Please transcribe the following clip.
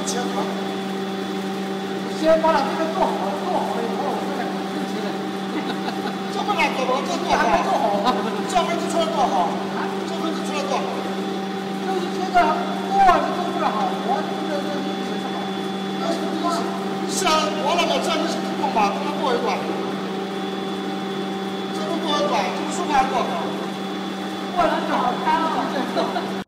钱好。 先把它这个做好，做好了以后，我再考挣钱的。 这么难做不？这多好？ 还没做好呢。 这分子出来多好？这分子出来多好？ 就是这个锅是做不了好，我这写什么？ 是啊，我那个这样是不公吧？这个过一段，这个过一段，这个书牌多好？ 过了就好看了。